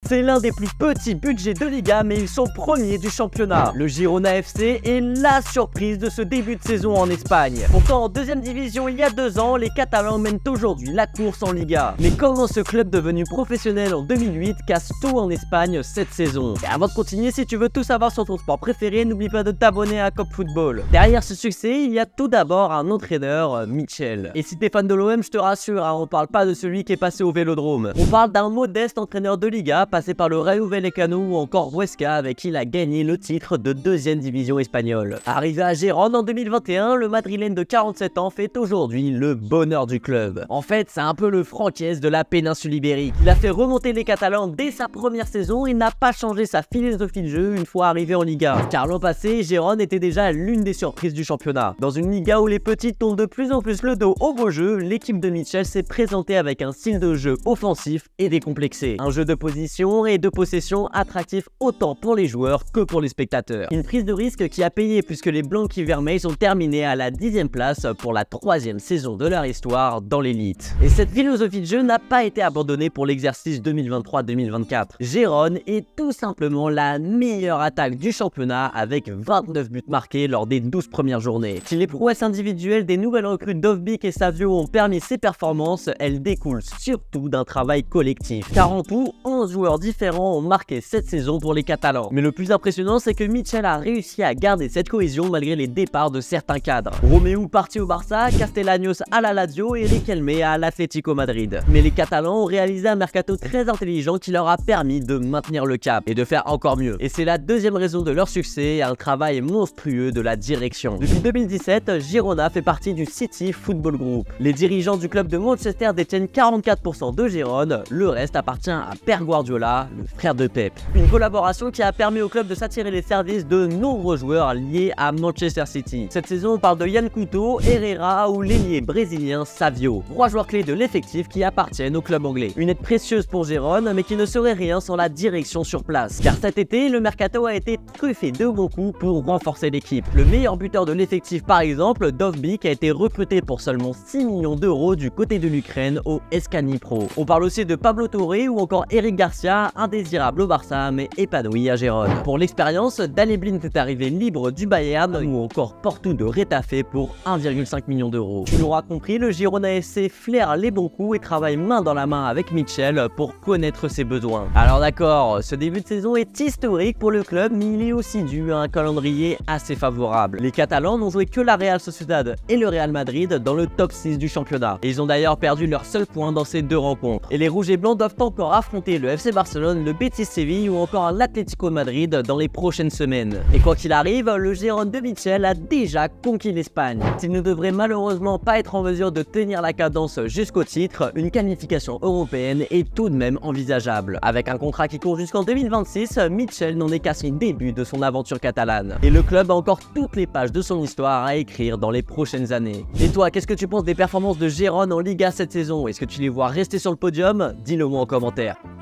C'est l'un des plus petits budgets de Liga, mais ils sont premiers du championnat. Le Girona FC est la surprise de ce début de saison en Espagne. Pourtant, en deuxième division il y a 2 ans, les Catalans mènent aujourd'hui la course en Liga. Mais comment ce club devenu professionnel en 2008 casse tout en Espagne cette saison? Et avant de continuer, si tu veux tout savoir sur ton sport préféré, n'oublie pas de t'abonner à Cop Football. Derrière ce succès, il y a tout d'abord un entraîneur, Mitchell. Et si t'es fan de l'OM, je te rassure, on parle pas de celui qui est passé au Vélodrome. On parle d'un modeste entraîneur de Liga, passé par le Rayo Vallecano ou encore Huesca, avec qui il a gagné le titre de deuxième division espagnole. Arrivé à Gérone en 2021, le Madrilène de 47 ans fait aujourd'hui le bonheur du club. En fait, c'est un peu le Franquies de la péninsule ibérique. Il a fait remonter les Catalans dès sa première saison et n'a pas changé sa philosophie de jeu une fois arrivé en Liga. Car l'an passé, Gérone était déjà l'une des surprises du championnat. Dans une Liga où les petites tournent de plus en plus le dos au beau jeu, l'équipe de Mitchell s'est présentée avec un style de jeu offensif et décomplexé. Un jeu de position et de possession attractif autant pour les joueurs que pour les spectateurs. Une prise de risque qui a payé puisque les Blanqui-Vermells ont terminé à la 10e place pour la 3e saison de leur histoire dans l'élite. Et cette philosophie de jeu n'a pas été abandonnée pour l'exercice 2023-2024. Gérone est tout simplement la meilleure attaque du championnat avec 29 buts marqués lors des 12 premières journées. Si les prouesses individuelles des nouvelles recrues Dovbyk et Savio ont permis ces performances, elles découlent surtout d'un travail collectif. Car en tout, 11 joueurs différents ont marqué cette saison pour les Catalans. Mais le plus impressionnant, c'est que Mitchell a réussi à garder cette cohésion malgré les départs de certains cadres. Romeu parti au Barça, Castellanos à la Lazio et Riquelme à l'Atlético Madrid. Mais les Catalans ont réalisé un mercato très intelligent qui leur a permis de maintenir le cap et de faire encore mieux. Et c'est la deuxième raison de leur succès, un travail monstrueux de la direction. Depuis 2017, Girona fait partie du City Football Group. Les dirigeants du club de Manchester détiennent 44% de Gérone, le reste appartient à Pep Guardiola, le frère de Pep. Une collaboration qui a permis au club de s'attirer les services de nombreux joueurs liés à Manchester City. Cette saison, on parle de Yann Couto, Herrera ou l'ailier brésilien Savio. 3 joueurs clés de l'effectif qui appartiennent au club anglais. Une aide précieuse pour Gérone, mais qui ne serait rien sans la direction sur place. Car cet été, le mercato a été truffé de bons coups pour renforcer l'équipe. Le meilleur buteur de l'effectif par exemple, Dovbyk, a été recruté pour seulement 6 millions d'euros du côté de l'Ukraine au SK Dnipro. On parle aussi de Pablo Torre ou encore Eric Garcia, indésirable au Barça mais épanoui à Gérone. Pour l'expérience, Daley Blind est arrivé libre du Bayern ou encore Porto de Retafe pour 1,5 million d'euros. Tu l'auras compris, le Girona FC flaire les bons coups et travaille main dans la main avec Mitchell pour connaître ses besoins. Alors d'accord, ce début de saison est historique pour le club, mais il est aussi dû à un calendrier assez favorable. Les Catalans n'ont joué que la Real Sociedad et le Real Madrid dans le top 6 du championnat. Et ils ont d'ailleurs perdu leur seul point dans ces 2 rencontres. Et les Rouges et Blancs doivent encore affronter le FC Barcelone, le Betis Séville ou encore l'Atlético Madrid dans les prochaines semaines. Et quoi qu'il arrive, le Gérone de Mitchell a déjà conquis l'Espagne. S'il ne devrait malheureusement pas être en mesure de tenir la cadence jusqu'au titre, une qualification européenne est tout de même envisageable. Avec un contrat qui court jusqu'en 2026, Mitchell n'en est qu'à son début de son aventure catalane. Et le club a encore toutes les pages de son histoire à écrire dans les prochaines années. Et toi, qu'est-ce que tu penses des performances de Gérone en Liga cette saison? Est-ce que tu les vois rester sur le podium? Dis-le moi en commentaire.